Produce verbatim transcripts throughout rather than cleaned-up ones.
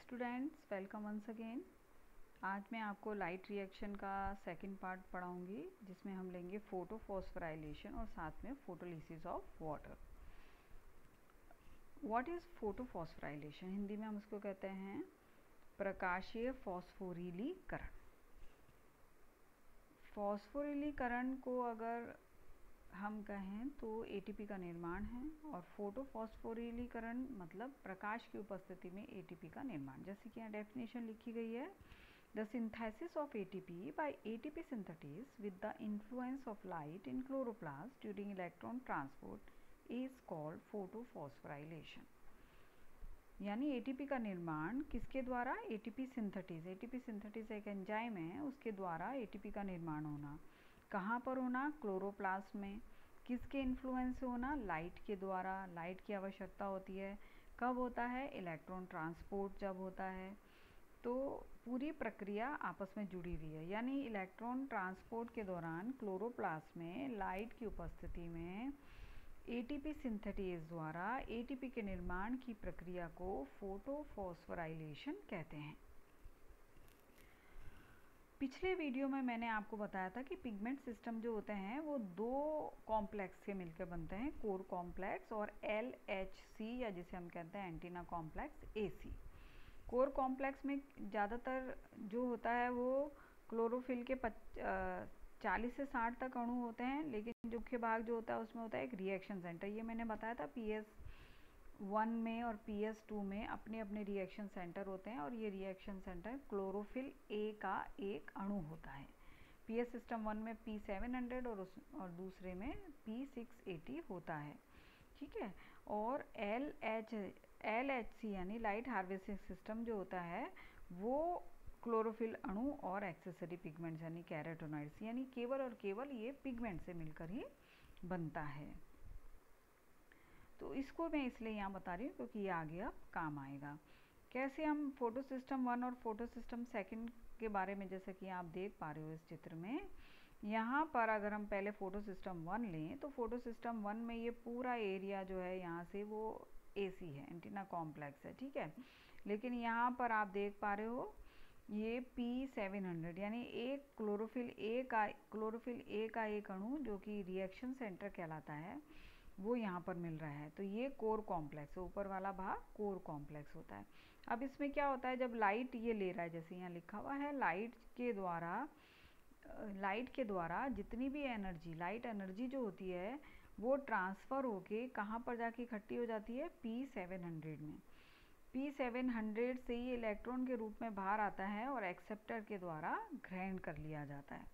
Students, welcome once again. आज मैं आपको लाइट रिएक्शन का सेकंड पार्ट पढ़ाऊंगी, जिसमें हम लेंगे फोटोफॉस्फोराइलेशन और साथ में photolysis of water. What is photophosphorylation? Hindi में हम उसको कहते हैं प्रकाशीय फॉस्फोरिलीकरण। फॉस्फोरिलीकरण को अगर हम कहें तो एटीपी का निर्माण है, और फोटोफॉस्फोरिलीकरण मतलब प्रकाश की उपस्थिति में एटीपी का निर्माण। जैसे कि यहाँ डेफिनेशन लिखी गई है, the synthesis of ATP by ATP synthesis with the influence of light in chloroplast during electron transport is called photophosphorylation. यानी एटीपी का निर्माण किसके द्वारा? ATP synthesis. एटीपी सिंथेसिस एक एंजाइम है, उसके द्वारा एटीपी का निर्माण होना। कहाँ पर होना? क्लोरोप्लास्ट में। किसके इन्फ्लुएंस से होना? लाइट के द्वारा। लाइट की आवश्यकता होती है कब होता है? इलेक्ट्रॉन ट्रांसपोर्ट जब होता है। तो पूरी प्रक्रिया आपस में जुड़ी हुई है। यानी इलेक्ट्रॉन ट्रांसपोर्ट के दौरान क्लोरोप्लास्ट में लाइट की उपस्थिति में एटीपी सिंथेसिस द्वारा एटीपी के निर्माण की प्रक्रिया को फोटोफॉस्फोराइलेशन कहते हैं। पिछले वीडियो में मैंने आपको बताया था कि पिगमेंट सिस्टम जो होते हैं वो दो कॉम्प्लेक्स के मिलकर बनते हैं, कोर कॉम्प्लेक्स और एल एच सी, या जिसे हम कहते हैं antenna complex A C. Core complex में ज़्यादातर जो होता है वो क्लोरोफिल के चालीस से साठ तक अणु होते हैं, लेकिन जो मुख्य भाग जो होता है उसमें होता है एक रिएक्शन सेंटर। ये मैंने बताया था पी एस वन में और पी एस टू में अपने अपने रिएक्शन सेंटर होते हैं, और ये रिएक्शन सेंटर क्लोरोफिल ए का एक अणु होता है। पी एस सिस्टम वन में पी सेवन हंड्रेड और उस और दूसरे में पी सिक्स एटी होता है, ठीक है। और L H L H C यानी लाइट हार्वेस्टिंग सिस्टम जो होता है वो क्लोरोफिल अणु और एक्सेसरी पिगमेंट्स यानी कैरोटेनॉइड्स, यानी केवल और केवल ये पिगमेंट से मिलकर ही बनता है। तो इसको मैं इसलिए यहाँ बता रही हूँ क्योंकि ये आगे अब काम आएगा। कैसे हम फोटो सिस्टम वन और फोटो सिस्टम सेकेंड के बारे में, जैसे कि आप देख पा रहे हो इस चित्र में, यहाँ पर अगर हम पहले फोटो सिस्टम वन लें तो फोटो सिस्टम वन में ये पूरा एरिया जो है यहाँ से वो एसी है, एंटीना कॉम्प्लेक्स है, ठीक है। लेकिन यहाँ पर आप देख पा रहे हो ये पी सेवन हंड्रेड यानी एक क्लोरोफिल ए का क्लोरोफिल ए का एक अणु जो कि रिएक्शन सेंटर कहलाता है वो यहाँ पर मिल रहा है। तो ये कोर कॉम्प्लेक्स है, ऊपर वाला भाग कोर कॉम्प्लेक्स होता है। अब इसमें क्या होता है, जब लाइट ये ले रहा है, जैसे यहाँ लिखा हुआ है, लाइट के द्वारा लाइट के द्वारा जितनी भी एनर्जी, लाइट एनर्जी जो होती है वो ट्रांसफ़र होके कहाँ पर जाके इकट्ठी हो जाती है? पी सेवन हंड्रेड में। पी सेवन हंड्रेड से ये इलेक्ट्रॉन के रूप में बाहर आता है और एक्सेप्टर के द्वारा ग्रहण कर लिया जाता है,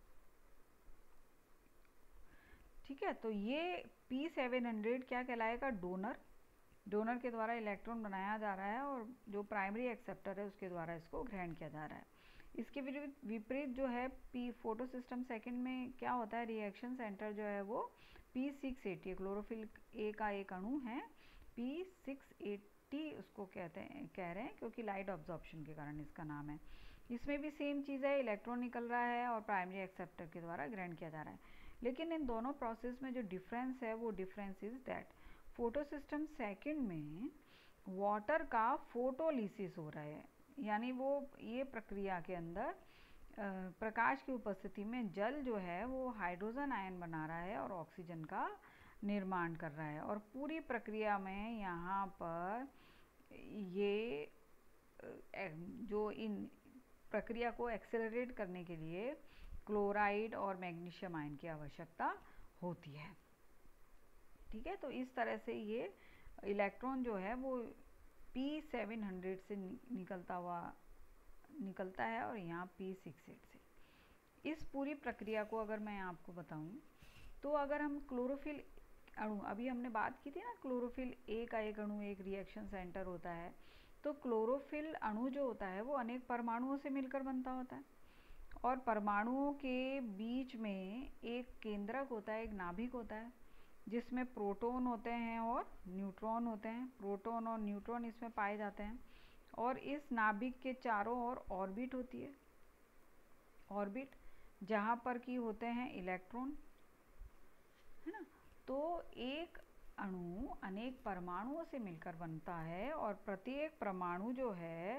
ठीक है। तो ये पी सेवन हंड्रेड क्या कहलाएगा? डोनर। डोनर के द्वारा इलेक्ट्रॉन बनाया जा रहा है और जो प्राइमरी एक्सेप्टर है उसके द्वारा इसको ग्रहण किया जा रहा है। इसके विपरीत जो है पी फोटो सिस्टम सेकेंड में क्या होता है, रिएक्शन सेंटर जो है वो P six eighty, chlorophyll A का एक अणु है, पी सिक्स एटी उसको कहते हैं कह रहे हैं क्योंकि लाइट ऑब्जॉर्प्शन के कारण इसका नाम है। इसमें भी सेम चीज़ है, इलेक्ट्रॉन निकल रहा है और प्राइमरी एक्सेप्टर के द्वारा ग्रहण किया जा रहा है। लेकिन इन दोनों प्रोसेस में जो डिफरेंस है वो difference is that photo system second में वाटर का फोटोलिसिस हो रहा है, यानी वो ये प्रक्रिया के अंदर प्रकाश की उपस्थिति में जल जो है वो हाइड्रोजन आयन बना रहा है और ऑक्सीजन का निर्माण कर रहा है। और पूरी प्रक्रिया में यहाँ पर ये जो इन प्रक्रिया को एक्सेलरेट करने के लिए क्लोराइड और मैग्नीशियम आयन की आवश्यकता होती है, ठीक है। तो इस तरह से ये इलेक्ट्रॉन जो है वो पी सेवन हंड्रेड से निकलता हुआ निकलता है और यहाँ पी सिक्स एट से। इस पूरी प्रक्रिया को अगर मैं आपको बताऊं तो अगर हम क्लोरोफिल अणु, अभी हमने बात की थी ना, क्लोरोफिल ए का एक अणु एक रिएक्शन सेंटर होता है, तो क्लोरोफिल अणु जो होता है वो अनेक परमाणुओं से मिलकर बनता होता है, और परमाणुओं के बीच में एक केंद्रक होता है, एक नाभिक होता है जिसमें प्रोटॉन होते हैं और न्यूट्रॉन होते हैं। प्रोटॉन और न्यूट्रॉन इसमें पाए जाते हैं, और इस नाभिक के चारों ओर ऑर्बिट होती है, ऑर्बिट जहाँ पर की होते हैं इलेक्ट्रॉन, है ना। तो एक अणु अनेक परमाणुओं से मिलकर बनता है और प्रत्येक परमाणु जो है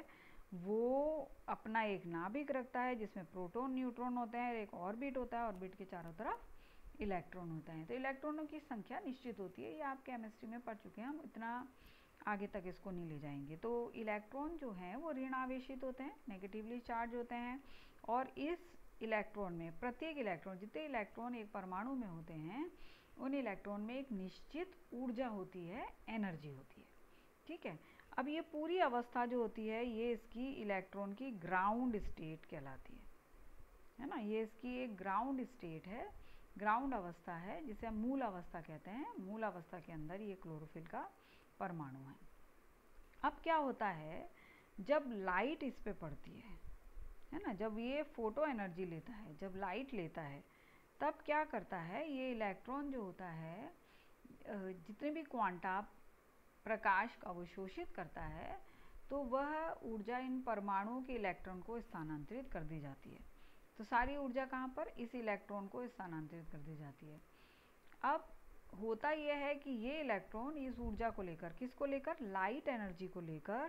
वो अपना एक नाभिक रखता है जिसमें प्रोटॉन न्यूट्रॉन होते हैं, एक ऑर्बिट होता है, ऑर्बिट के चारों तरफ इलेक्ट्रॉन होते हैं। तो इलेक्ट्रॉनों की संख्या निश्चित होती है, ये आप केमिस्ट्री में पढ़ चुके हैं, हम इतना आगे तक इसको नहीं ले जाएंगे। तो इलेक्ट्रॉन जो हैं वो ऋण आवेशित होते हैं, नेगेटिवली चार्ज होते हैं, और इस इलेक्ट्रॉन में प्रत्येक इलेक्ट्रॉन, जितने इलेक्ट्रॉन एक परमाणु में होते हैं, उन इलेक्ट्रॉन में एक निश्चित ऊर्जा होती है, एनर्जी होती है। ठीक है, अब ये पूरी अवस्था जो होती है ये इसकी इलेक्ट्रॉन की ग्राउंड स्टेट कहलाती है, है ना। ये इसकी एक ग्राउंड स्टेट है, ग्राउंड अवस्था है, जिसे हम मूल अवस्था कहते हैं। मूल अवस्था के अंदर ये क्लोरोफिल का परमाणु है। अब क्या होता है, जब लाइट इस पे पड़ती है है ना, जब ये फोटो एनर्जी लेता है, जब लाइट लेता है, तब क्या करता है, ये इलेक्ट्रॉन जो होता है, जितने भी क्वांटा प्रकाश का वो शोषित करता है, तो वह ऊर्जा इन परमाणुओं के इलेक्ट्रॉन को स्थानांतरित कर दी जाती है। तो सारी ऊर्जा कहाँ पर, इस इलेक्ट्रॉन को स्थानांतरित कर दी जाती है। अब होता यह है कि ये इलेक्ट्रॉन इस ऊर्जा को लेकर, किसको लेकर, लाइट एनर्जी को लेकर,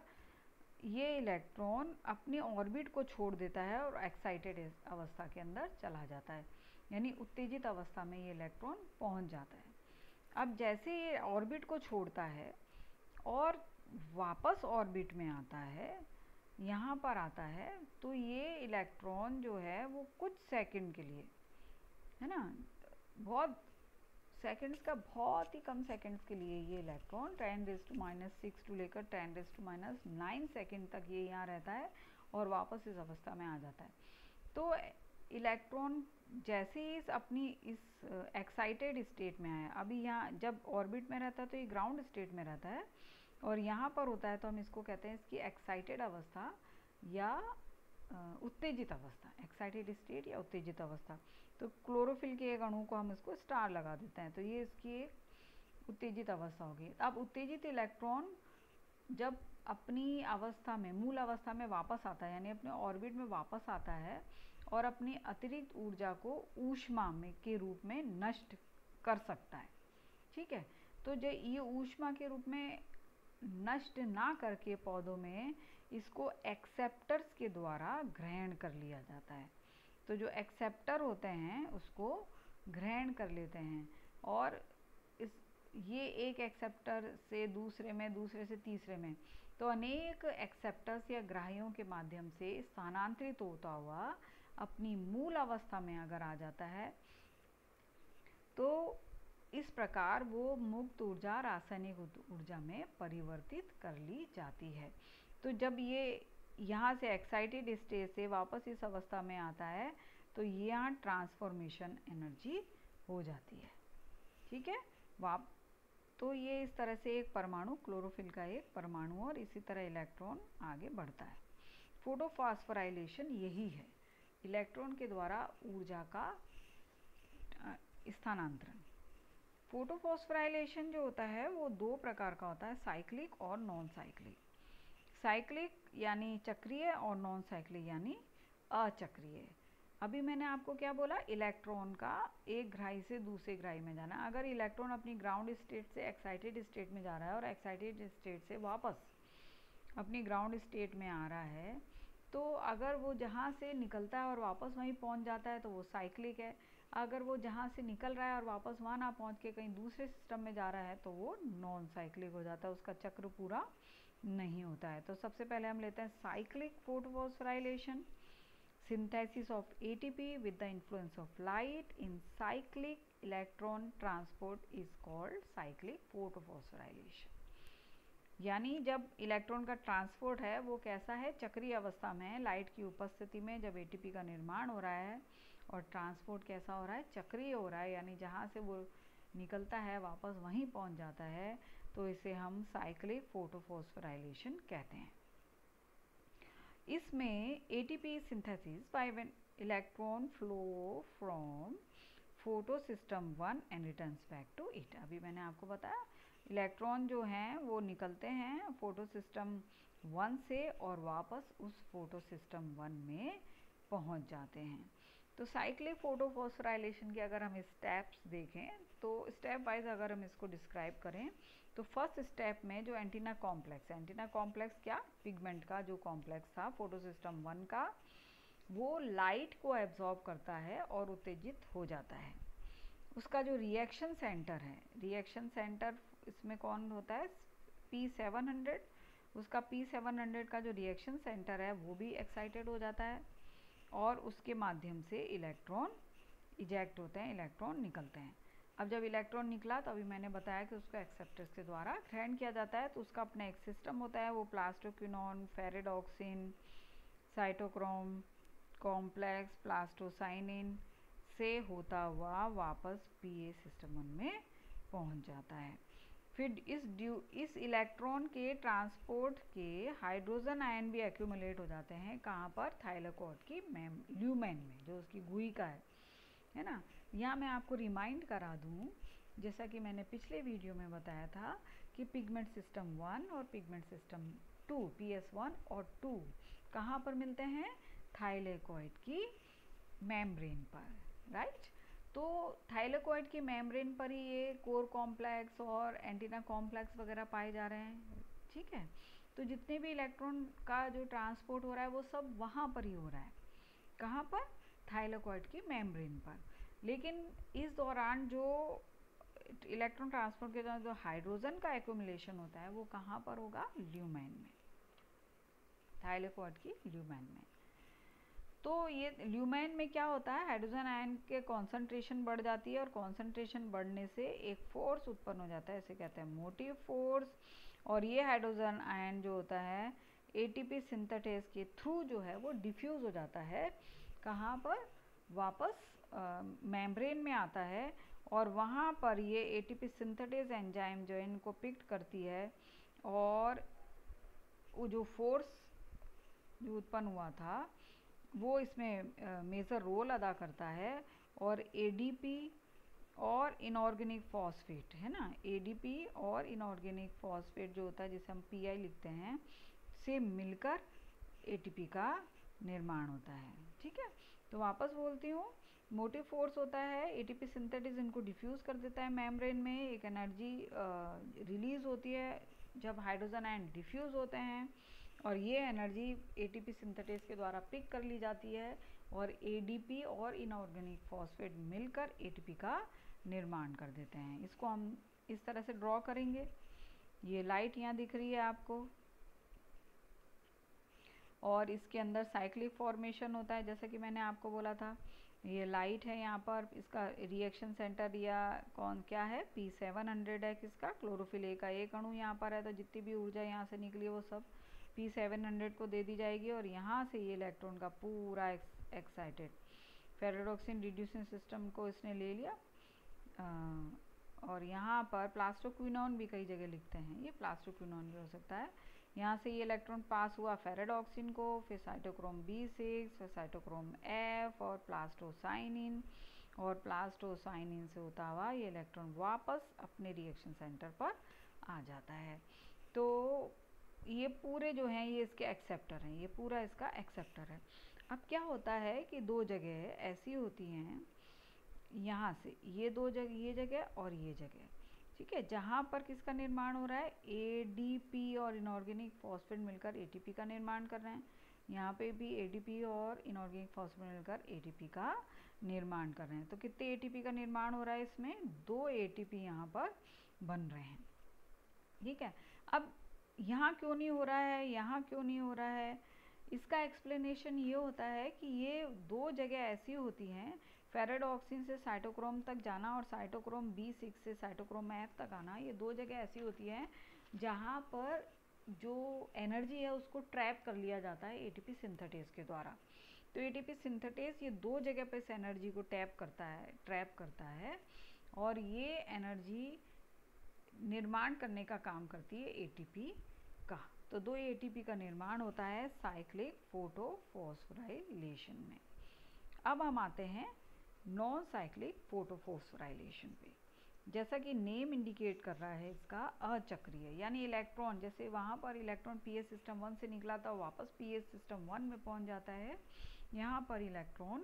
ये इलेक्ट्रॉन अपनी ऑर्बिट को छोड़ देता है और एक्साइटेड अवस्था के अंदर चला जाता है, यानी उत्तेजित अवस्था में ये इलेक्ट्रॉन पहुंच जाता है। अब जैसे ये ऑर्बिट को छोड़ता है और वापस ऑर्बिट में आता है, यहाँ पर आता है, तो ये इलेक्ट्रॉन जो है वो कुछ सेकंड के लिए, है ना, बहुत सेकंड्स का, बहुत ही कम सेकंड्स के लिए ये electron ten raise to minus six to लेकर ten raise to minus nine second तक ये यहाँ रहता है और वापस इस अवस्था में आ जाता है। तो इलेक्ट्रॉन जैसे ही इस अपनी इस एक्साइटेड स्टेट में आया, अभी यहाँ जब ऑर्बिट में रहता है तो ये ग्राउंड स्टेट में रहता है, और यहाँ पर होता है तो हम इसको कहते हैं इसकी एक्साइटेड अवस्था या उत्तेजित अवस्था, एक्साइटेड स्टेट या उत्तेजित अवस्था। तो क्लोरोफिल के एक अणु को हम इसको स्टार लगा देते हैं, तो ये इसकी एक उत्तेजित अवस्था होगी। अब उत्तेजित इलेक्ट्रॉन जब अपनी अवस्था में, मूल अवस्था में वापस आता है, यानी अपने ऑर्बिट में वापस आता है और अपनी अतिरिक्त ऊर्जा को ऊष्मा में के रूप में नष्ट कर सकता है। ठीक है, तो जो ये ऊष्मा के रूप में नष्ट ना करके पौधों में इसको एक्सेप्टर्स के द्वारा ग्रहण कर लिया जाता है। तो जो एक्सेप्टर होते हैं उसको ग्रहण कर लेते हैं, और इस ये एक एक्सेप्टर से दूसरे में, दूसरे से तीसरे में, तो अनेक एक्सेप्टर्स या ग्राहियों के माध्यम से स्थानांतरित होता हुआ अपनी मूल अवस्था में अगर आ जाता है, तो इस प्रकार वो मुक्त ऊर्जा रासायनिक ऊर्जा में परिवर्तित कर ली जाती है। तो जब ये यहाँ से एक्साइटेड स्टेट से वापस इस अवस्था में आता है, तो यहाँ ट्रांसफॉर्मेशन एनर्जी हो जाती है। ठीक है, वाप तो ये इस तरह से एक परमाणु, क्लोरोफिल का एक परमाणु, और इसी तरह इलेक्ट्रॉन आगे बढ़ता है। फोटोफॉस्फोराइलेशन यही है, इलेक्ट्रॉन के द्वारा ऊर्जा का स्थानांतरण। फोटोफॉस्फोराइलेशन जो होता है वो दो प्रकार का होता है, साइक्लिक और नॉन साइक्लिक। साइक्लिक यानी चक्रीय, और नॉन साइक्लिक यानी अचक्रीय। अभी मैंने आपको क्या बोला, इलेक्ट्रॉन का एक ग्राही से दूसरे ग्राही में जाना। अगर इलेक्ट्रॉन अपनी ग्राउंड स्टेट से एक्साइटेड स्टेट में जा रहा है और एक्साइटेड स्टेट से वापस अपनी ग्राउंड स्टेट में आ रहा है, तो अगर वो जहाँ से निकलता है और वापस वहीं पहुँच जाता है तो वो साइक्लिक है। अगर वो जहाँ से निकल रहा है और वापस वहाँ ना पहुँच के कहीं दूसरे सिस्टम में जा रहा है तो वो नॉन साइक्लिक हो जाता है, उसका चक्र पूरा नहीं होता है। तो सबसे पहले हम लेते हैं cyclic photophosphorylation, synthesis of A T P with the influence of light in cyclic electron transport is called cyclic photophosphorylation। यानी जब इलेक्ट्रॉन का ट्रांसपोर्ट है वो कैसा है, चक्रीय अवस्था में है, लाइट की उपस्थिति में जब A T P का निर्माण हो रहा है और ट्रांसपोर्ट कैसा हो रहा है, चक्रीय हो रहा है, यानी जहाँ से वो निकलता है वापस वहीं पहुँच जाता है, तो इसे हम साइक्लिक फोटोफॉस्फोराइलेशन कहते हैं। इसमें A T P synthesis by when electron flow from photosystem one and returns back to it। अभी मैंने आपको बताया इलेक्ट्रॉन जो हैं वो निकलते हैं फोटोसिस्टम वन से और वापस उस फोटोसिस्टम वन में पहुंच जाते हैं। तो साइक्लिक फोटोफॉस्फोराइलेशन के अगर हम स्टेप्स देखें तो स्टेप वाइज अगर हम इसको डिस्क्राइब करें तो फर्स्ट स्टेप में जो एंटीना कॉम्प्लेक्स है, एंटीना कॉम्प्लेक्स क्या, पिगमेंट का जो कॉम्प्लेक्स था फोटोसिस्टम वन का, वो लाइट को एब्जॉर्ब करता है और उत्तेजित हो जाता है। उसका जो रिएक्शन सेंटर है, रिएक्शन सेंटर इसमें कौन होता है, पी सेवन हंड्रेड, उसका पी सेवन हंड्रेड का जो रिएक्शन सेंटर है वो भी एक्साइटेड हो जाता है और उसके माध्यम से इलेक्ट्रॉन इजेक्ट होते हैं, इलेक्ट्रॉन निकलते हैं। अब जब इलेक्ट्रॉन निकला तो अभी मैंने बताया कि उसको एक्सेप्टर्स के द्वारा ग्रहण किया जाता है। तो उसका अपना एक सिस्टम होता है, वो plastoquinone, ferredoxin, cytochrome complex, plastocyanin से होता हुआ वापस पीए सिस्टम वन में पहुंच जाता है। फिर इस ड्यू इस इलेक्ट्रॉन के ट्रांसपोर्ट के हाइड्रोजन आयन भी एक्यूमुलेट हो जाते हैं, कहाँ पर, थाइलाकोइड की मैम ल्यूमेन में, जो उसकी गुई का है है ना। यहाँ मैं आपको रिमाइंड करा दूँ, जैसा कि मैंने पिछले वीडियो में बताया था कि पिगमेंट सिस्टम वन और pigment system two, P S one और टू कहाँ पर मिलते हैं, थाइलाकोइड की मेम्ब्रेन पर, राइट। तो थाइलाकोइड की मेम्ब्रेन पर ही ये कोर कॉम्प्लेक्स और एंटीना कॉम्प्लेक्स वगैरह पाए जा रहे हैं, ठीक है। तो जितने भी इलेक्ट्रॉन का जो ट्रांसपोर्ट हो रहा है वो सब वहाँ पर ही हो रहा है, कहाँ पर, थाइलाकोइड की मेम्ब्रेन पर। लेकिन इस दौरान जो इलेक्ट्रॉन ट्रांसपोर्ट के दौरान जो हाइड्रोजन का एक्यूमुलेशन होता है वो कहाँ पर होगा, ल्यूमेन में, थाइलाकोइड की ल्यूमेन में। तो ये ल्यूमेन में क्या होता है, हाइड्रोजन आयन के कॉन्सेंट्रेशन बढ़ जाती है और कॉन्सेंट्रेशन बढ़ने से एक फोर्स उत्पन्न हो जाता है, इसे कहते हैं मोटिव फोर्स। और ये हाइड्रोजन आयन जो होता है एटीपी सिंथेटेज के थ्रू जो है वो डिफ्यूज हो जाता है, कहाँ पर, वापस मेम्ब्रेन में आता है और वहाँ पर ये एटीपी सिंथेटेज एंजाइम जो इनको पिक करती है और वो जो फोर्स जो उत्पन्न हुआ था वो इसमें मेजर रोल अदा करता है। और एडीपी और इनऑर्गेनिक फॉस्फेट है ना, एडीपी और इनऑर्गेनिक फॉस्फेट जो होता है जिसे हम पीआई लिखते हैं, से मिलकर एटीपी का निर्माण होता है, ठीक है। तो वापस बोलती हूँ, मोटिव फोर्स होता है, एटीपी सिंथेटिस इनको डिफ्यूज कर देता है मेम्ब्रेन में, एक एनर्जी रिलीज होती है जब हाइड्रोजन आयन डिफ्यूज होते हैं और ये एनर्जी एटीपी सिंथेटिस के द्वारा पिक कर ली जाती है और एडीपी और इनऑर्गेनिक फॉस्फेट मिलकर एटीपी का निर्माण कर देते हैं। इसको हम इस तरह से ड्रॉ करेंगे, ये लाइट यहाँ दिख रही है आपको और इसके अंदर साइक्लिक फॉर्मेशन होता है, जैसा कि मैंने आपको बोला था। ये लाइट है यहाँ पर, इसका रिएक्शन सेंटर या कौन क्या है, पी सेवन हंड्रेड है, किसका, क्लोरोफिल ए का एक अणु यहाँ पर है। तो जितनी भी ऊर्जा यहाँ से निकली वो सब पी सेवन हंड्रेड को दे दी जाएगी और यहाँ से ये इलेक्ट्रॉन का पूरा एक्साइटेड फेरेडॉक्सिन रिड्यूसिंग सिस्टम को इसने ले लिया। आ, और यहाँ पर प्लास्टोक्विनोन भी कई जगह लिखते हैं, ये प्लास्टोक्विनोन भी हो सकता है। यहाँ से ये इलेक्ट्रॉन पास हुआ फेरेडॉक्सिन को, फिर साइटोक्रोम बी सिक्स, फिर साइटोक्रोम एफ और प्लास्टोसाइनिन, और प्लास्टोसाइनिन से होता हुआ ये इलेक्ट्रॉन वापस अपने रिएक्शन सेंटर पर आ जाता है। तो ये पूरे जो हैं ये इसके एक्सेप्टर हैं, ये पूरा इसका एक्सेप्टर है। अब क्या होता है कि दो जगह ऐसी होती हैं, यहाँ से ये दो जगह, ये जगह और ये जगह, ठीक है, जहाँ पर किसका निर्माण हो रहा है, एडीपी और इनऑर्गेनिक फॉस्फेट मिलकर एटीपी का निर्माण कर रहे हैं। यहाँ पे भी एडीपी और इनऑर्गेनिक फॉस्फेट मिलकर एटीपी का निर्माण कर रहे हैं। तो कितने एटीपी का निर्माण हो रहा है इसमें, दो एटीपी यहाँ पर बन रहे हैं, ठीक है। अब यहाँ क्यों नहीं हो रहा है, यहाँ क्यों नहीं हो रहा है, इसका एक्सप्लेनेशन ये होता है कि ये दो जगह ऐसी होती हैं, फेरेडॉक्सिन से साइटोक्रोम तक जाना और साइटोक्रोम बी सिक्स से साइटोक्रोम एफ तक आना, ये दो जगह ऐसी होती हैं जहाँ पर जो एनर्जी है उसको ट्रैप कर लिया जाता है एटीपी सिंथेटेज के द्वारा। तो एटीपी सिंथेटेज ये दो जगह पर इस एनर्जी को टैप करता है, ट्रैप करता है और ये एनर्जी निर्माण करने का काम करती है एटीपी का। तो दो एटीपी का निर्माण होता है साइक्लिक फोटोफॉस्फोराइलेशन में। अब हम आते हैं नॉन साइक्लिक फोटोफॉस्फोराइलेशन पे। जैसा कि नेम इंडिकेट कर रहा है इसका, अचक्रीय, यानी इलेक्ट्रॉन जैसे वहाँ पर इलेक्ट्रॉन पीएस सिस्टम वन से निकला था वापस पीएस सिस्टम वन में पहुँच जाता है, यहाँ पर इलेक्ट्रॉन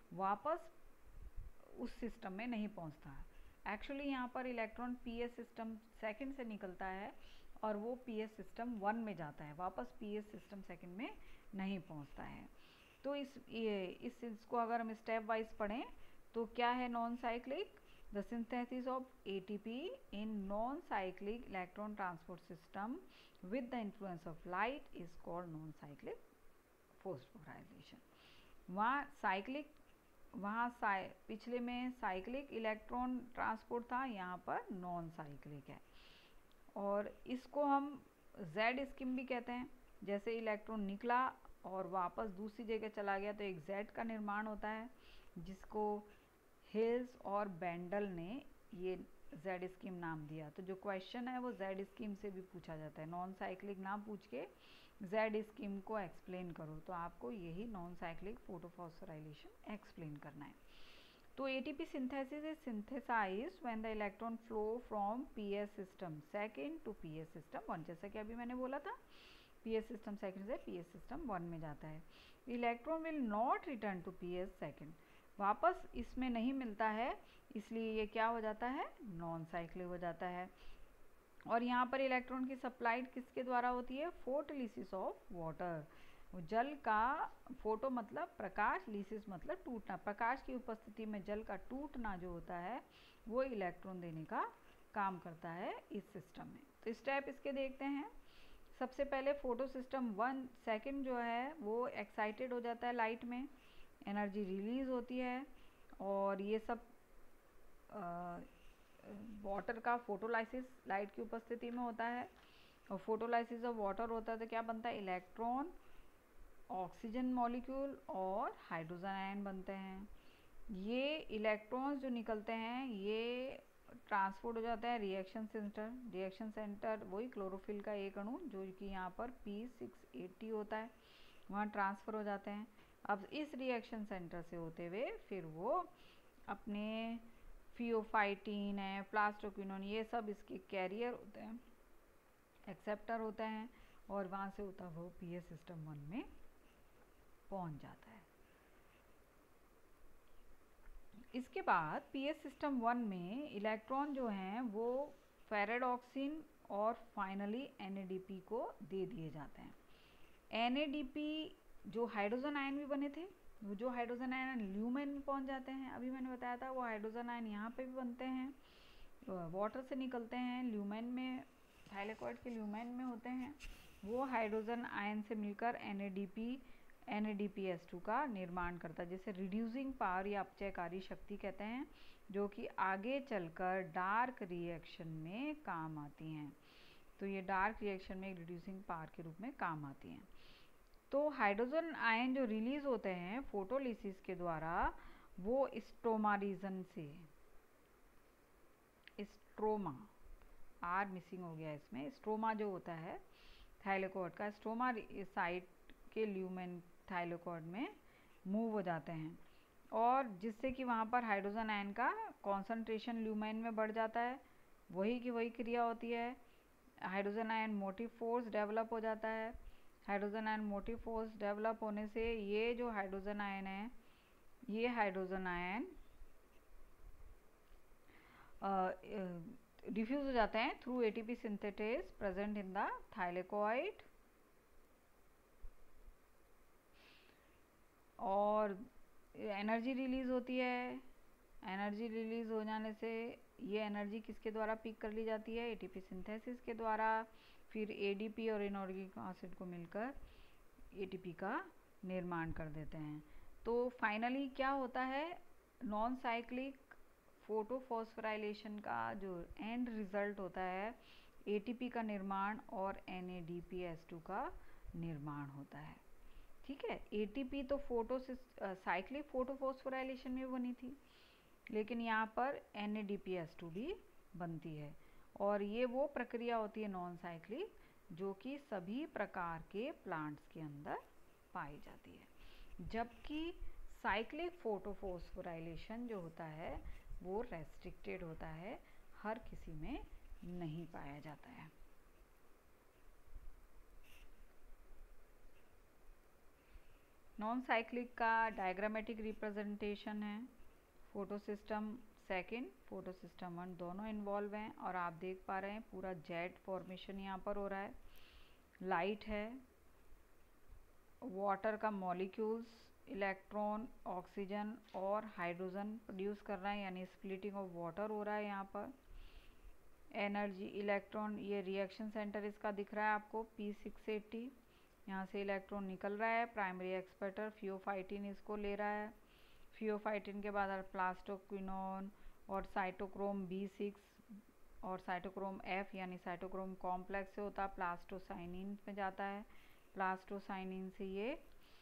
वापस उस सिस्टम में नहीं पहुंचता। एक्चुअली यहाँ पर इलेक्ट्रॉन पीएस सिस्टम सेकंड से निकलता है और वो पीएस सिस्टम वन में जाता है, वापस पीएस सिस्टम सेकंड में नहीं पहुंचता है। तो इस ये इस इसको अगर हम स्टेप वाइज पढ़ें तो क्या है non cyclic? The synthesis of ATP in non cyclic electron transport system with the influence of light is called non cyclic phosphorylation. वहाँ साइक्लिक वहाँ साइ पिछले में साइक्लिक इलेक्ट्रॉन ट्रांसपोर्ट था, यहाँ पर नॉन साइक्लिक है। और इसको हम जेड स्कीम भी कहते हैं। जैसे इलेक्ट्रॉन निकला और वापस दूसरी जगह चला गया तो एक जेड का निर्माण होता है, जिसको हिल्स और बेंडल ने ये जेड स्कीम नाम दिया। तो जो क्वेश्चन है वो जेड स्कीम से भी पूछा जाता है। नॉन साइक्लिक ना पूछ के जेड स्कीम को एक्सप्लेन करो, तो आपको यही नॉन साइक्लिक फोटोफॉस्फोराइलेशन एक्सप्लेन करना है। तो ATP synthesis is synthesized when the electron flow from PS system second to PS system one. जैसा कि अभी मैंने बोला था, पीएस सिस्टम सेकंड से पीएस सिस्टम वन में जाता है। Electron will not return to PS second, वापस इसमें नहीं मिलता है, इसलिए ये क्या हो जाता है? नॉन साइक्लिक हो जाता है। और यहाँ पर इलेक्ट्रॉन की सप्लाई किसके द्वारा होती है? Photolysis of water. जल का, फोटो मतलब प्रकाश, लिसिस मतलब टूटना, प्रकाश की उपस्थिति में जल का टूटना जो होता है वो इलेक्ट्रॉन देने का काम करता है इस सिस्टम में। तो स्टेप इसके देखते हैं। सबसे पहले फोटो सिस्टम वन सेकेंड जो है वो एक्साइटेड हो जाता है लाइट में, एनर्जी रिलीज होती है और ये सब वाटर का फोटोलाइसिस लाइट की उपस्थिति में होता है। और फोटोलाइसिस ऑफ वाटर होता है तो क्या बनता है? इलेक्ट्रॉन, ऑक्सीजन मॉलिक्यूल और हाइड्रोजन आयन बनते हैं। ये इलेक्ट्रॉन्स जो निकलते हैं ये ट्रांसपोर्ट हो जाता है रिएक्शन सेंटर। रिएक्शन सेंटर वही क्लोरोफिल का एक अणु जो कि यहाँ पर पी सिक्स एटी होता है, वहाँ ट्रांसफ़र हो जाते हैं। अब इस रिएक्शन सेंटर से होते हुए फिर वो अपने फियोफाइटीन है, प्लास्टोक्विनोन, ये सब इसके कैरियर होते हैं, एक्सेप्टर होते हैं और वहाँ से होता वो पीएस सिस्टम वन में पहुँच जाता है। इसके बाद पीएस सिस्टम वन में इलेक्ट्रॉन जो हैं वो फेरेडॉक्सिन और फाइनली एनएडीपी को दे दिए जाते हैं। एनएडीपी जो हाइड्रोजन आयन भी बने थे, वो जो हाइड्रोजन आयन ल्यूमेन में पहुंच जाते हैं, अभी मैंने बताया था वो हाइड्रोजन आयन यहाँ पे भी बनते हैं, वाटर से निकलते हैं, ल्यूमेन में, थाइलेकॉइड के ल्यूमेन में होते हैं। वो हाइड्रोजन आयन से मिलकर NADP N A D P S two का निर्माण करता है, जिसे रिड्यूसिंग पावर या अपचयकारी शक्ति कहते हैं, जो कि आगे चलकर डार्क रिएक्शन में काम आती हैं। तो ये डार्क रिएक्शन में रिड्यूसिंग पावर के रूप में काम आती हैं। तो हाइड्रोजन आयन जो रिलीज होते हैं फोटोलिसिस के द्वारा, वो स्ट्रोमा रीजन से, स्ट्रोमा, आर मिसिंग हो गया इसमें, स्ट्रोमा जो होता है थाइलेकॉइड का, स्ट्रोमा साइट के ल्यूमेन थाइलेकॉइड में मूव हो जाते हैं और जिससे कि वहाँ पर हाइड्रोजन आयन का कॉन्सेंट्रेशन ल्यूमेन में बढ़ जाता है। वही की वही क्रिया होती है। Hydrogen ion motive force develop हो जाता है। Hydrogen ion motive force develop होने से ये जो हाइड्रोजन आयन है, ये हाइड्रोजन आयन डिफ्यूज हो जाते हैं through ATP synthetase present in the thylakoid और एनर्जी रिलीज होती है। एनर्जी रिलीज हो जाने से ये एनर्जी किसके द्वारा पिक कर ली जाती है? एटीपी सिंथेसिस के द्वारा। फिर एडीपी और इनऑर्गेनिक एसिड को मिलकर एटीपी का निर्माण कर देते हैं। तो फाइनली क्या होता है? नॉन साइक्लिक फोटोफॉस्फोराइलेशन का जो एंड रिजल्ट होता है एटीपी का निर्माण और N A D P S two का निर्माण होता है। ठीक है, एटीपी तो फोटो साइक्लिक फोटोफॉस्फोराइलेशन में बनी थी, लेकिन यहाँ पर N A D P S two भी बनती है और ये वो प्रक्रिया होती है नॉन साइक्लिक जो कि सभी प्रकार के प्लांट्स के अंदर पाई जाती है। जबकि साइक्लिक फोटोफॉस्फोराइलेशन जो होता है वो रेस्ट्रिक्टेड होता है, हर किसी में नहीं पाया जाता है। नॉन साइक्लिक का डायग्रामेटिक रिप्रेजेंटेशन है। Photo system second, photo system one दोनों इन्वॉल्व हैं और आप देख पा रहे हैं पूरा जेट फॉर्मेशन यहाँ पर हो रहा है। लाइट है, वाटर का मॉलिक्यूल्स, इलेक्ट्रॉन, ऑक्सीजन और हाइड्रोजन प्रोड्यूस कर रहा है, यानी स्प्लिटिंग ऑफ वाटर हो रहा है यहाँ पर। एनर्जी, इलेक्ट्रॉन, ये रिएक्शन सेंटर इसका दिख रहा है आपको पी सिक्स एटी। यहाँ से इलेक्ट्रॉन निकल रहा है, प्राइमरी एक्सपेक्टर फियोफाइटिन इसको ले रहा है। फियोफाइटिन के बाद प्लास्टोक्विनोन और साइटोक्रोम बी सिक्स और साइटोक्रोम एफ यानी साइटोक्रोम कॉम्प्लेक्स से होता है प्लास्टोसाइनिन में जाता है। प्लास्टोसाइनिन से ये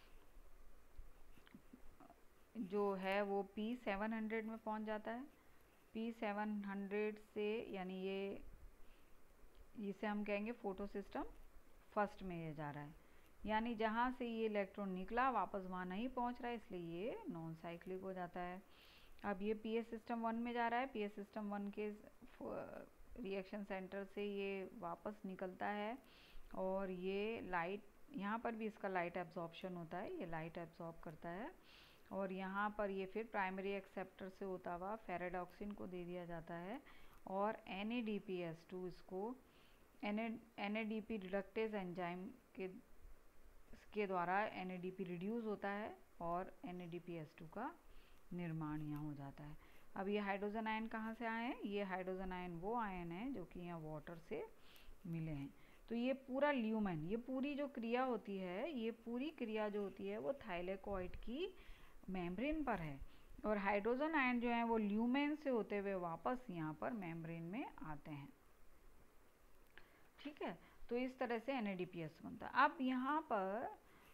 जो है वो पी सेवन हंड्रेड में पहुंच जाता है। पी सेवन हंड्रेड से यानी ये इसे हम कहेंगे फोटो सिस्टम फर्स्ट में ये जा रहा है, यानी जहाँ से ये इलेक्ट्रॉन निकला वापस वहाँ नहीं पहुँच रहा है, इसलिए ये नॉन साइक्लिक हो जाता है। अब ये पी एस सिस्टम वन में जा रहा है, पी एस सिस्टम वन के रिएक्शन सेंटर से ये वापस निकलता है और ये लाइट, यहाँ पर भी इसका लाइट एब्जॉर्प्शन होता है, ये लाइट एब्जॉर्ब करता है और यहाँ पर ये फिर प्राइमरी एक्सेप्टर से होता हुआ फेरेडॉक्सिन को दे दिया जाता है और N A D P S two इसको N A D P reductase enzyme के के द्वारा N A D P reduce होता है और N A D P S two का निर्माण यहाँ हो जाता है। अब ये हाइड्रोजन आयन कहाँ से आए हैं? ये हाइड्रोजन आयन वो आयन है जो कि यहाँ वाटर से मिले हैं। तो ये पूरा ल्यूमेन, ये पूरी जो क्रिया होती है, ये पूरी क्रिया जो होती है वो थाइलेकोइड की मेम्ब्रेन पर है और हाइड्रोजन आयन जो है वो ल्यूमेन से होते हुए वापस यहाँ पर मेम्ब्रेन में आते हैं। ठीक है, तो इस तरह से N A D P S बनता है। अब यहाँ पर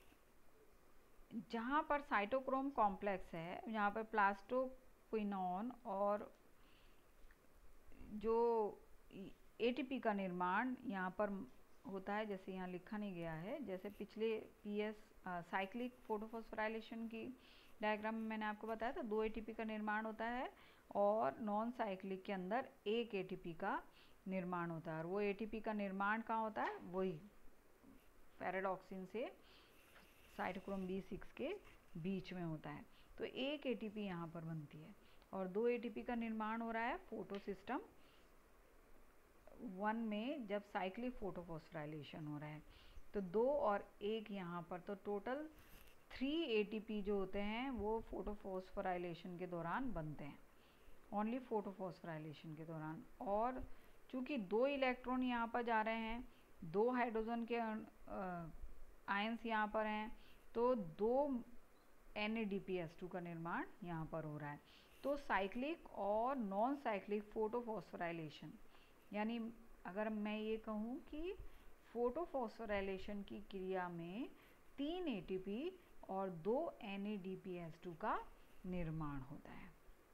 जहाँ पर साइटोक्रोम कॉम्प्लेक्स है, यहाँ पर प्लास्टोक्विनोन और जो ए टी पी का निर्माण यहाँ पर होता है, जैसे यहाँ लिखा नहीं गया है, जैसे पिछले पी एस साइक्लिक फोटोफॉस्फोराइलेशन की डायग्राम में मैंने आपको बताया था दो ए टी पी का निर्माण होता है और नॉन साइक्लिक के अंदर एक ए टी पी का निर्माण होता है और वो ए टी पी का निर्माण कहाँ होता है? वही फेरेडॉक्सिन से साइटोक्रोम बी सिक्स के बीच में होता है। तो एक ए टी पी यहाँ पर बनती है और दो ए टी पी का निर्माण हो रहा है फोटो सिस्टम वन में जब साइक्लिक फोटोफॉस्फोराइलेशन हो रहा है। तो दो और एक यहाँ पर, तो total three A T P जो होते हैं वो फोटोफॉस्फोराइलेशन के दौरान बनते हैं, ओनली फोटोफॉस्फोराइलेशन के दौरान। और चूँकि दो इलेक्ट्रॉन यहाँ पर जा रहे हैं, दो हाइड्रोजन के आयंस यहाँ पर हैं, तो दो N A D P S two का निर्माण यहाँ पर हो रहा है। तो साइक्लिक और नॉन साइक्लिक फोटोफॉस्फोराइलेशन, यानी अगर मैं ये कहूँ कि फोटोफॉस्फोराइलेशन की क्रिया में तीन ए टी पी और दो N A D P S two का निर्माण होता है।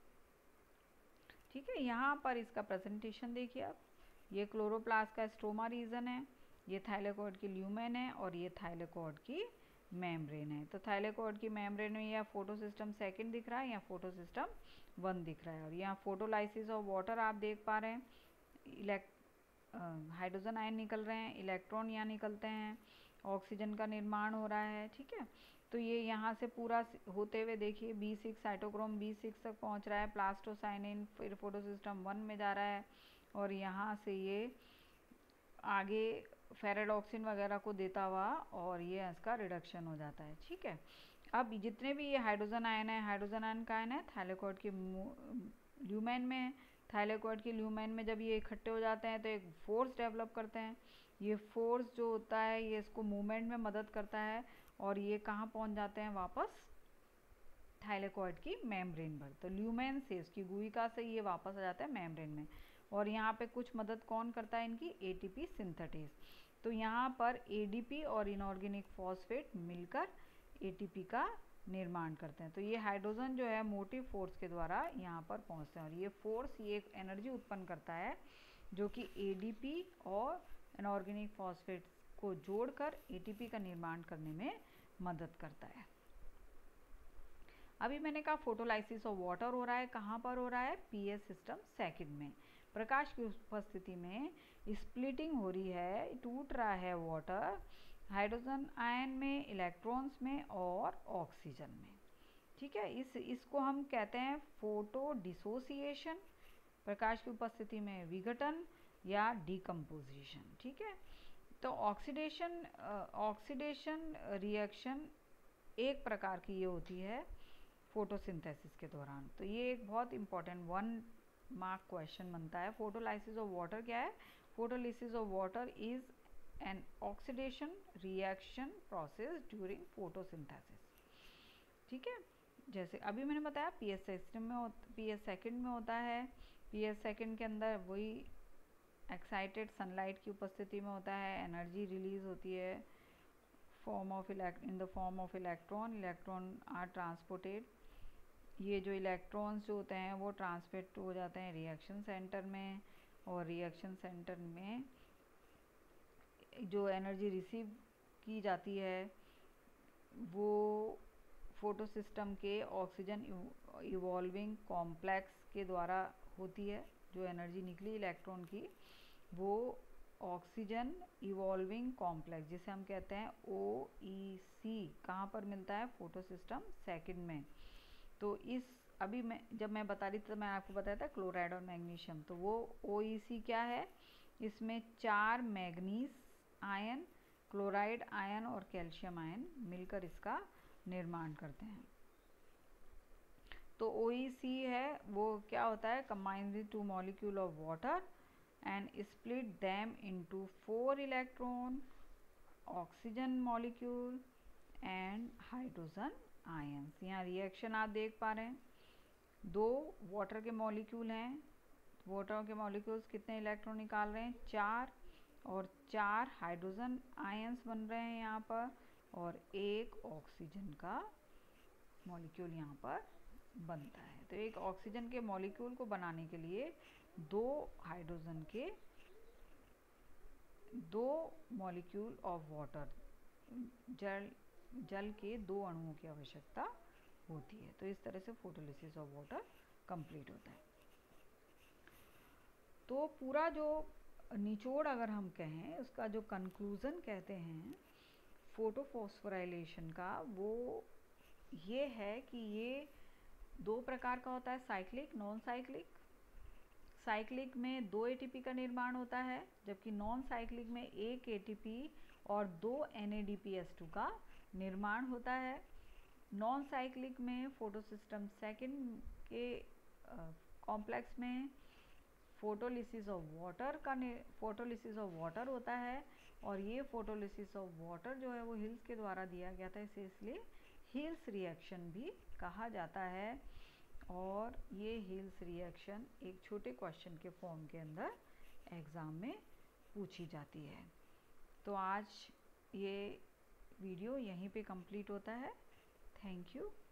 ठीक है, यहाँ पर इसका प्रेजेंटेशन देखिए आप, ये क्लोरोप्लास्ट का स्ट्रोमा रीजन है, ये थाइलेकोइड की ल्यूमेन है और ये थाइलेकोइड की मेम्ब्रेन है। तो थाइलेकोइड की मेम्ब्रेन में यह फोटो सिस्टम सेकेंड दिख रहा है, यहाँ फोटो सिस्टम वन दिख रहा है और यहाँ फोटोलाइसिस ऑफ वाटर आप देख पा रहे हैं, इलेक्ट हाइड्रोजन आयन निकल रहे हैं, इलेक्ट्रॉन यहाँ निकलते हैं, ऑक्सीजन का निर्माण हो रहा है। ठीक है, तो ये यहाँ से पूरा होते हुए देखिए B six cytochrome B six तक पहुँच रहा है, प्लास्टोसाइनिन फिर फोटो सिस्टम वन में जा रहा है और यहाँ से ये आगे फेरेडॉक्सिन वगैरह को देता हुआ और ये इसका रिडक्शन हो जाता है। ठीक है, अब जितने भी ये हाइड्रोजन आयन है, हाइड्रोजन आयन का आयन है थाइलेकोइड के ल्यूमेन में है, थाइलेकोइड के ल्यूमेन में जब ये इकट्ठे हो जाते हैं तो एक फोर्स डेवलप करते हैं। ये फोर्स जो होता है ये इसको मूवमेंट में मदद करता है और ये कहाँ पहुँच जाते हैं? वापस थाइलेकोइड की मेम्ब्रेन पर। तो ल्यूमेन से उसकी गुइका से ये वापस आ जाता है मेम्ब्रेन में और यहाँ पे कुछ मदद कौन करता है इनकी? A T P synthetase. तो यहाँ पर ए डी पी और इनऑर्गेनिक फॉस्फेट मिलकर ए टी पी का निर्माण करते हैं। तो ये हाइड्रोजन जो है मोटिव फोर्स के द्वारा यहाँ पर पहुँचते हैं और ये फोर्स ये एक एनर्जी उत्पन्न करता है जो कि ए डी पी और इनऑर्गेनिक फॉस्फेट को जोड़कर ए टी पी का निर्माण करने में मदद करता है। अभी मैंने कहा फोटोलाइसिस ऑफ वाटर हो रहा है, कहाँ पर हो रहा है? पी एस सिस्टम सेकंड में। प्रकाश की उपस्थिति में स्प्लिटिंग हो रही है, टूट रहा है वाटर हाइड्रोजन आयन में, इलेक्ट्रॉन्स में और ऑक्सीजन में। ठीक है, इस इसको हम कहते हैं फोटो डिसोसिएशन, प्रकाश की उपस्थिति में विघटन या डिकम्पोजिशन। ठीक है, तो ऑक्सीडेशन ऑक्सीडेशन रिएक्शन एक प्रकार की ये होती है फोटोसिंथेसिस के दौरान। तो ये एक बहुत इंपॉर्टेंट वन मार्क क्वेश्चन बनता है। फोटोलाइसिस ऑफ वाटर क्या है? Photolysis of water is an oxidation reaction process during photosynthesis. ठीक है, जैसे अभी मैंने बताया पी एस सिस्टम में, पी एस सेकेंड में होता है। पी एस सेकेंड के अंदर वही एक्साइटेड सनलाइट की उपस्थिति में होता है, एनर्जी रिलीज होती है form of elect in the form of electron. Electron are transported. ये जो इलेक्ट्रॉन्स जो होते हैं वो ट्रांसमिट हो जाते हैं रिएक्शन सेंटर में, और रिएक्शन सेंटर में जो एनर्जी रिसीव की जाती है वो फोटो सिस्टम के ऑक्सीजन इवॉल्विंग कॉम्प्लेक्स के द्वारा होती है। जो एनर्जी निकली इलेक्ट्रॉन की वो ऑक्सीजन इवॉल्विंग कॉम्प्लेक्स, जिसे हम कहते हैं ओ ई सी, कहाँ पर मिलता है? फोटो सिस्टम सेकेंड में। तो इस अभी मैं जब मैं बता रही थी तो मैं आपको बताया था क्लोराइड और मैग्नीशियम, तो वो ओ ई सी क्या है? इसमें चार मैग्नीज आयन, क्लोराइड आयन और कैल्शियम आयन मिलकर इसका निर्माण करते हैं। तो ओ ई सी है वो क्या होता है? Combine the two molecule of water and split them into four electron, oxygen molecule and hydrogen ions. यहाँ रिएक्शन आप देख पा रहे हैं, दो वाटर के मॉलिक्यूल हैं, वाटर के मॉलिक्यूल्स कितने इलेक्ट्रॉन निकाल रहे हैं? चार, और चार हाइड्रोजन आयंस बन रहे हैं यहाँ पर, और एक ऑक्सीजन का मॉलिक्यूल यहाँ पर बनता है। तो एक ऑक्सीजन के मॉलिक्यूल को बनाने के लिए दो हाइड्रोजन के, दो मॉलिक्यूल ऑफ वाटर, जल जल के दो अणुओं की आवश्यकता होती है। तो इस तरह से फोटोलिसिस ऑफ वाटर कंप्लीट होता है। तो पूरा जो निचोड़ अगर हम कहें, उसका जो कंक्लूजन कहते हैं फोटोफॉस्फोराइलेशन का, वो ये है कि ये दो प्रकार का होता है, साइक्लिक, नॉन साइक्लिक। साइक्लिक में दो ए टी पी का निर्माण होता है, जबकि नॉन साइक्लिक में एक ए टी पी और दो N A D P S two का निर्माण होता है। नॉन साइक्लिक में फोटोसिस्टम सेकेंड के कॉम्प्लेक्स में फोटोलिसिस ऑफ वाटर का फोटोलिसिस ऑफ वाटर होता है, और ये फोटोलिसिस ऑफ वाटर जो है वो हिल्स के द्वारा दिया गया था, इसे इसलिए हिल्स रिएक्शन भी कहा जाता है। और ये हिल्स रिएक्शन एक छोटे क्वेश्चन के फॉर्म के अंदर एग्ज़ाम में पूछी जाती है। तो आज ये वीडियो यहीं पे कंप्लीट होता है। Thank you.